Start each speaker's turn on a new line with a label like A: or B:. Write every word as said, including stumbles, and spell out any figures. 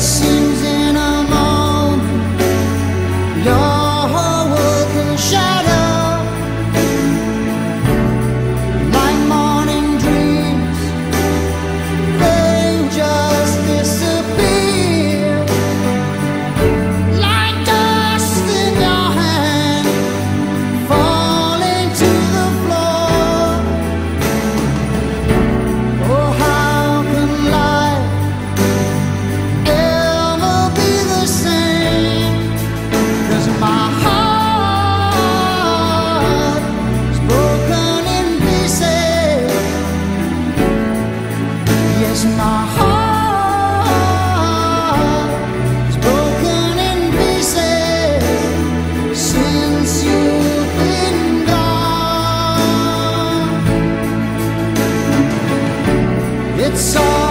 A: seems in a moment your whole world can shatter like morning dreams. They just disappear like dust in your hand, falling to the floor. Oh, how can life ever be the same? 'Cause my heart is broken in pieces. Yes, my heart is broken in pieces since you've been gone. It's all